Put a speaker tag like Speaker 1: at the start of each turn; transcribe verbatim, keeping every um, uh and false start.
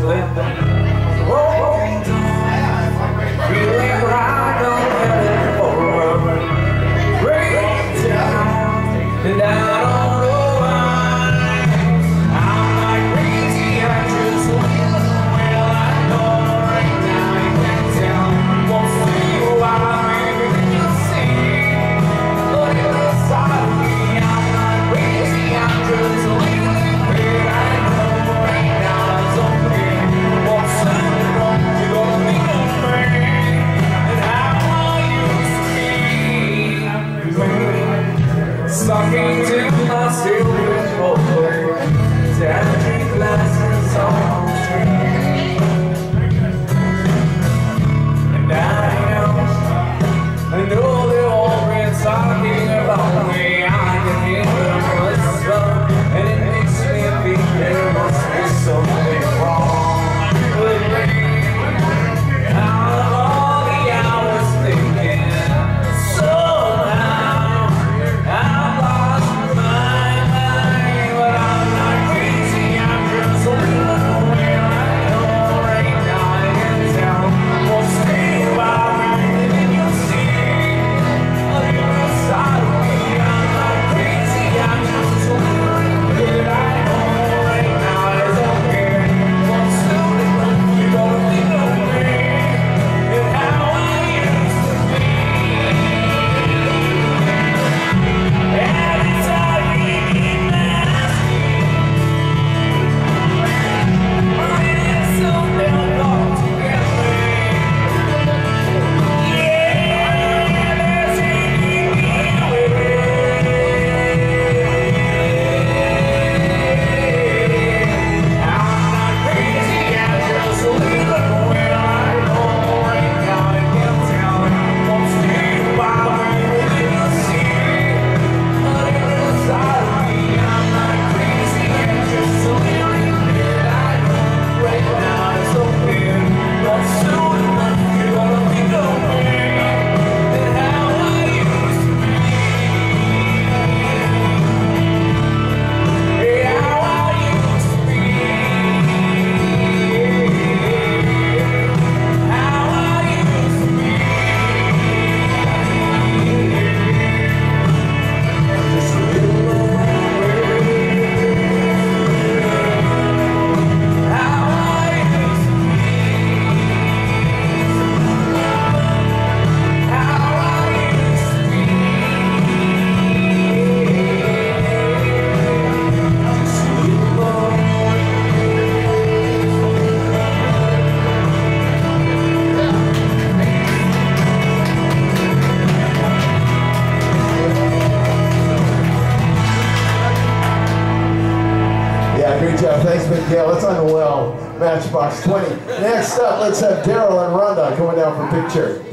Speaker 1: Talking to my silver boy, empty glasses on the street. And I know, I know they're already talking about me. I can hear them whisper, and it makes me think there must be something wrong with me. Out of all the hours thinking,
Speaker 2: Thanks, Miguel. It's on the well. Matchbox twenty. Next up, let's have Daryl and Rhonda coming down for a picture.